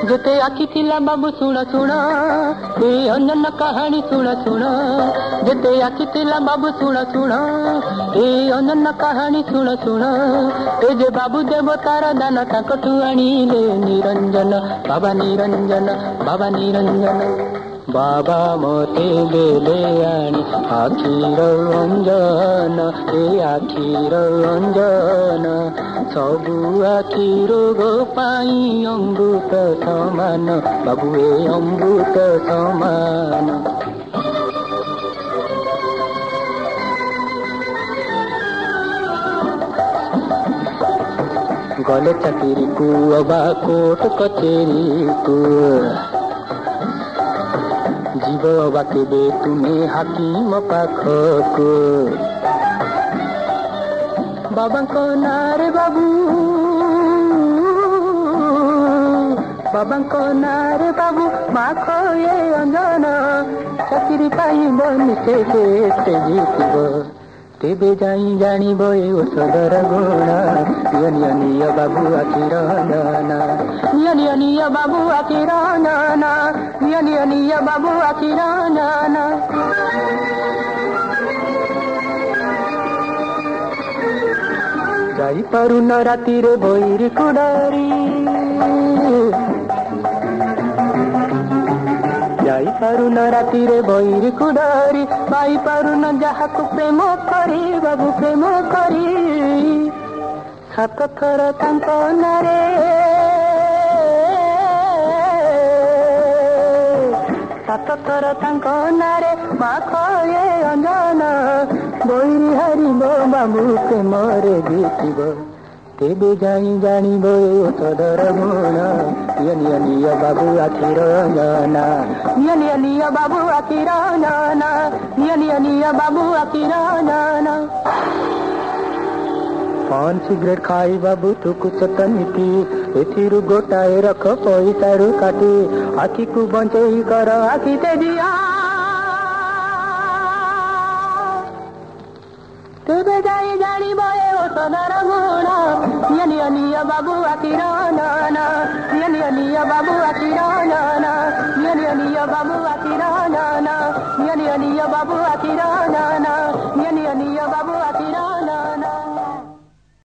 जेते आखि थिला बाबू सुण सुण ए अंजन कहानी सुण सुण जेते आखि थिला बाबू सुण सुण ए अंजन कहानी सुण सुण ए जे बाबू देवतार दान ताकठू आनिले निरंजन बाबा निरंजन बाबा निरंजन बाबा मते देले आनी आखिर अंजन ए आखिर अंजन सबु आखि रोग पाई अमृत समान बाबू ए अमृत समान गले चाकरी को अबा कोर्ट कचेरी को जीव अबा केबे तुम्हें हाकिम पाखको बाबा को नारे बाबू बाबा को नारे बाबू माख ये अंजन चाकरी पाइब निशे जीतब तेबे जाई जानिब ए औषधर गुण निय निय बाबू आखिर नाना निय निय बाबू आखिर नाना निय निय बाबू आखिर नाना जाई पारु न राति रे भैरी कुडारी जाई पारु न राति रे भैरी कुडारी पाई पारु न जाहाकु प्रेम करी बाबू प्रेम करी सात थर तांको नारे सात थर तांको नारे माख ये अंजन बैरी हारिब बाबू प्रेम रे जीतिब तेबे जाई जानिब औषधर गुण निय निय बाबू आखिर नाना निय निय बाबू आखिर नाना निय निय बाबू आखिर नाना पान सिगरेट खाई बाबू तू कुछ तनिति एथिरु गोटाए रख पैसारु काटी आखि को बंचई कर आखि ते दिया तेबे जाई जानिब ए औषधर गुण निय निय बाबू आखिर नाना निय निय बाबू आखिर नाना निय निय बाबू आखिर नाना निय निय बाबू आखिर